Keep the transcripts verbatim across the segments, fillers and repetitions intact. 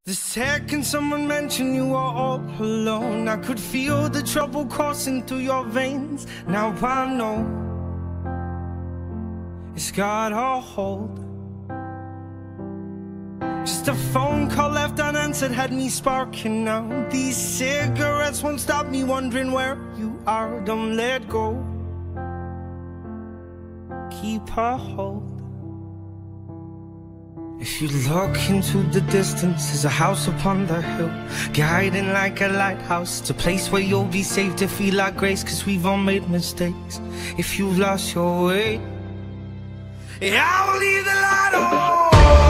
The second someone mentioned you were all alone, I could feel the trouble coursing through your veins. Now I know it's got a hold. Just a phone call left unanswered had me sparking now. These cigarettes won't stop me wondering where you are. Don't let go, keep a hold. If you look into the distance, there's a house upon the hill, guiding like a lighthouse. It's a place where you'll be safe to feel like grace, cause we've all made mistakes. If you've lost your way, yeah, I'll leave the light on.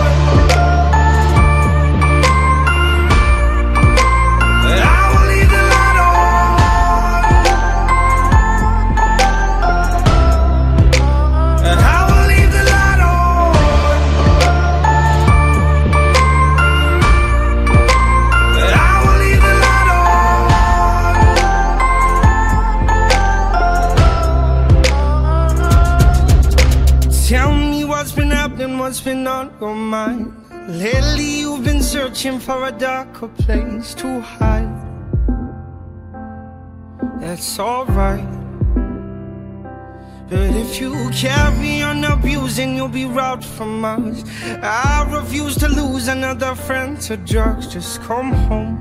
Tell me what's been happening, what's been on your mind. Lately you've been searching for a darker place to hide. That's alright, but if you carry on abusing, you'll be robbed from us. I refuse to lose another friend to drugs. Just come home,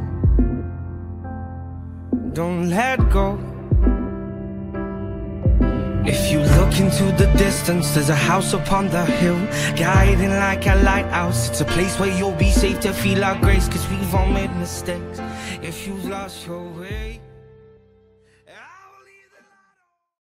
don't let go. If you look into the distance, there's a house upon the hill, guiding like a lighthouse. It's a place where you'll be safe to feel our grace, cause we've all made mistakes. If you've lost your way,